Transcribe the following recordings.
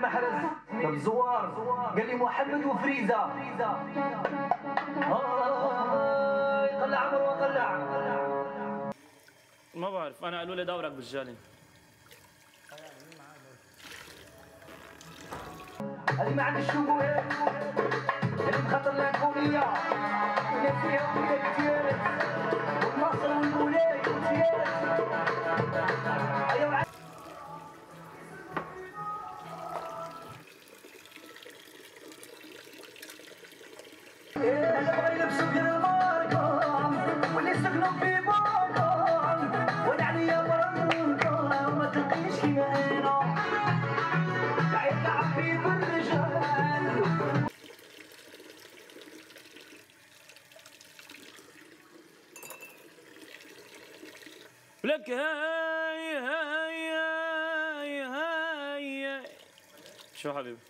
محرز بزوار قال لي محمد وفريزه قلع عمر وقلع. ما بعرف انا، قالوا لي دورك بالجالي. هذه ما عندي الشبهات اللي مخطر العنفونيه اللي فيها ولاد ديالك والنصر والمولاي والزياد. ايوا انا بغا يلبسوا ديال الماركه واللي سكنوا في باكون وانا عليا بركه وما تلقيش كيما انا تعيط عفيف الرجال. لك هاي هاي هاي هاي. شو حبيبي؟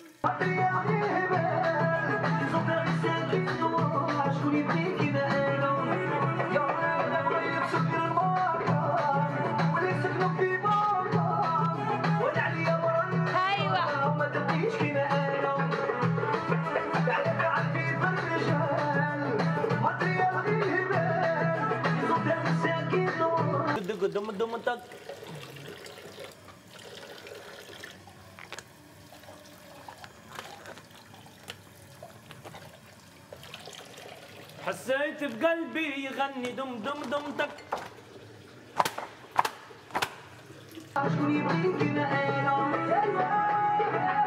دم دم تك. حسيت بقلبي يغني دم دم دم تك. شكون يبغيك انا